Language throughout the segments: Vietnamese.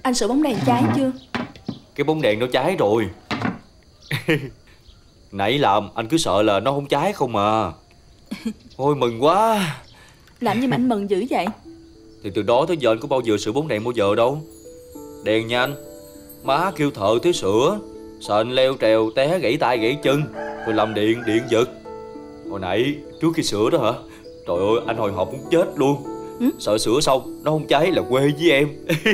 Anh sửa bóng đèn cháy chưa? Cái bóng đèn nó cháy rồi. Nãy làm anh cứ sợ là nó không cháy không à. Ôi mừng quá. Làm gì mà anh mừng dữ vậy? Thì từ đó tới giờ anh có bao giờ sửa bóng đèn bao giờ đâu. Đèn nha anh. Má kêu thợ tới sửa, sợ anh leo trèo té gãy tay gãy chân, rồi làm điện giật. Hồi nãy trước khi sửa đó hả, trời ơi anh hồi hộp muốn chết luôn. Sợ sửa xong nó không cháy là quê với em.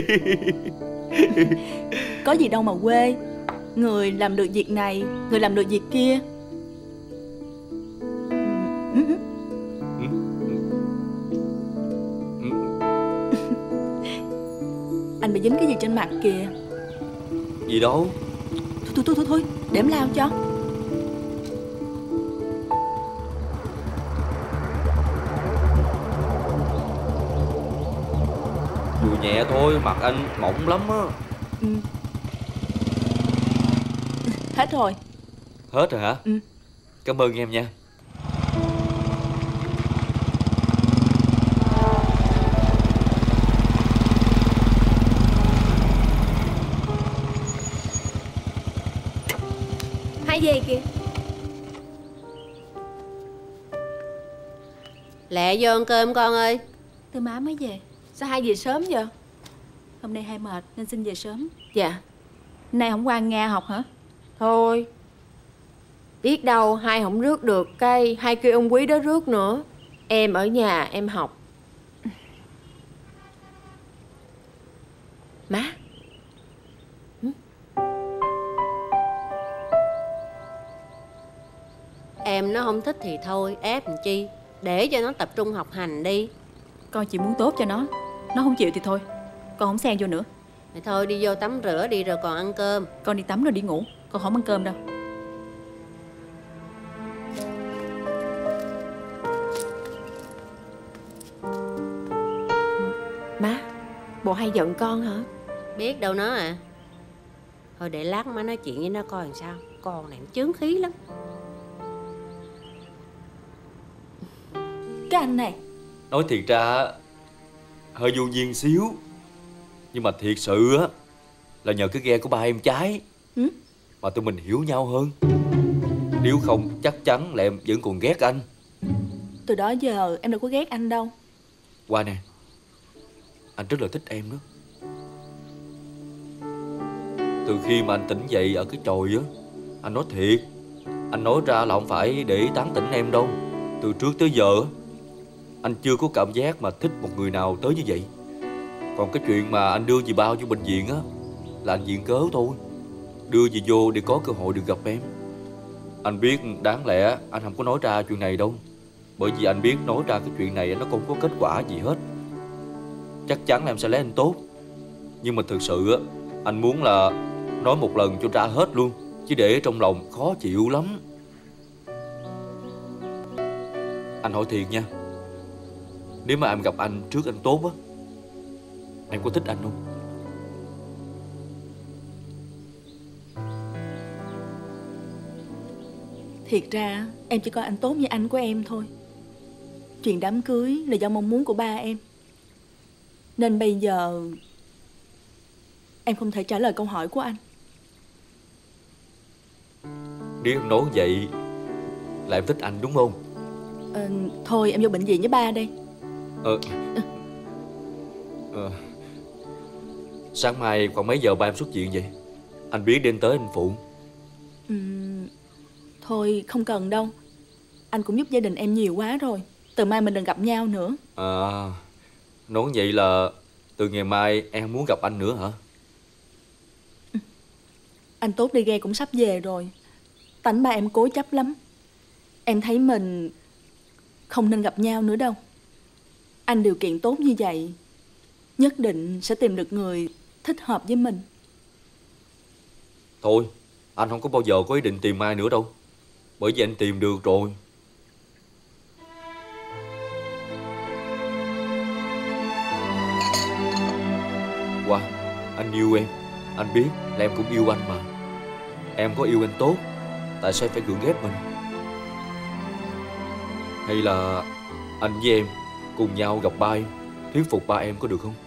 Có gì đâu mà quê. Người làm được việc này, người làm được việc kia. Anh bị dính cái gì trên mặt kìa. Gì đâu. Thôi, để em lau cho. Đùi nhẹ thôi, mặt anh mỏng lắm á. Hết rồi. Hết rồi hả? Cảm ơn em nha. Hai về kìa. Lẹ vô ăn cơm con ơi. Tư má mới về. Sao hai về sớm vậy? Hôm nay hai mệt nên xin về sớm. Dạ. Nay không qua Nga học hả? Thôi, biết đâu hai không rước được cái hai kêu ông Quý đó rước nữa. Em ở nhà em học. Má. Em nó không thích thì thôi, ép làm chi. Để cho nó tập trung học hành đi. Con chỉ muốn tốt cho nó. Nó không chịu thì thôi, con không xen vô nữa. Thì thôi đi vô tắm rửa đi rồi còn ăn cơm. Con đi tắm rồi đi ngủ, con không ăn cơm đâu. Má, bộ hay giận con hả? Biết đâu nó à. Thôi để lát má nói chuyện với nó coi làm sao. Con này nó chướng khí lắm. Cái anh này Nói thiệt ra hơi vô duyên xíu, nhưng mà thiệt sự á là nhờ cái ghe của ba em cháy mà tụi mình hiểu nhau hơn. Nếu không chắc chắn là em vẫn còn ghét anh. từ đó giờ em đâu có ghét anh đâu. Qua nè, anh rất là thích em đó. Từ khi mà anh tỉnh dậy ở cái chòi á, anh nói thiệt, anh nói ra là không phải để tán tỉnh em đâu. Từ trước tới giờ anh chưa có cảm giác mà thích một người nào tới như vậy. Còn cái chuyện mà anh đưa dì Bao vô bệnh viện á là anh viện cớ thôi. Đưa dì vô để có cơ hội được gặp em. Anh biết đáng lẽ anh không có nói ra chuyện này đâu, bởi vì anh biết nói ra cái chuyện này nó không có kết quả gì hết. Chắc chắn là em sẽ lấy anh tốt. Nhưng mà thực sự á, anh muốn là nói một lần cho ra hết luôn, chứ để trong lòng khó chịu lắm. Anh hỏi thiệt nha, nếu mà em gặp anh trước anh tốt á, em có thích anh không? Thiệt ra em chỉ coi anh tốt như anh của em thôi. Chuyện đám cưới là do mong muốn của ba em, nên bây giờ em không thể trả lời câu hỏi của anh. Nếu em nói vậy là em thích anh đúng không? Thôi em vô bệnh viện với ba đây. Sáng mai khoảng mấy giờ ba em xuất viện vậy? Anh biết đêm tới anh phụ. Thôi không cần đâu, anh cũng giúp gia đình em nhiều quá rồi. Từ mai mình đừng gặp nhau nữa. Nói vậy là từ ngày mai em không muốn gặp anh nữa hả? Anh tốt đi ghe cũng sắp về rồi. Tánh ba em cố chấp lắm. Em thấy mình không nên gặp nhau nữa đâu. Anh điều kiện tốt như vậy, nhất định sẽ tìm được người thích hợp với mình. Thôi, anh không có bao giờ có ý định tìm ai nữa đâu, bởi vì anh tìm được rồi. Wow, anh yêu em. Anh biết là em cũng yêu anh mà. Em có yêu anh tốt, tại sao phải gượng ép mình? Hay là anh với em cùng nhau gặp ba em, thuyết phục ba em có được không?